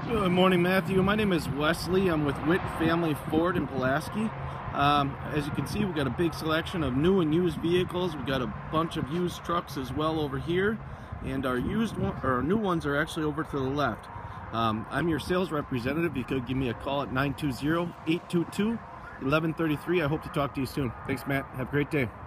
Good morning, Matthew. My name is Wesley. I'm with Witt Family Ford in Pulaski. As you can see, we've got a big selection of new and used vehicles. We've got a bunch of used trucks as well over here, and our new ones are actually over to the left. I'm your sales representative. You could give me a call at 920-822-1133. I hope to talk to you soon. Thanks, Matt. Have a great day.